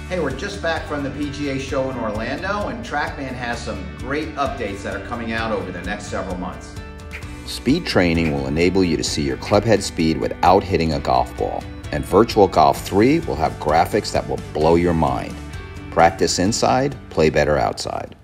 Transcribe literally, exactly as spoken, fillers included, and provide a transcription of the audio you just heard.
Hey, we're just back from the P G A Show in Orlando, and Trackman has some great updates that are coming out over the next several months. Speed training will enable you to see your clubhead speed without hitting a golf ball, and Virtual Golf three will have graphics that will blow your mind. Practice inside, play better outside.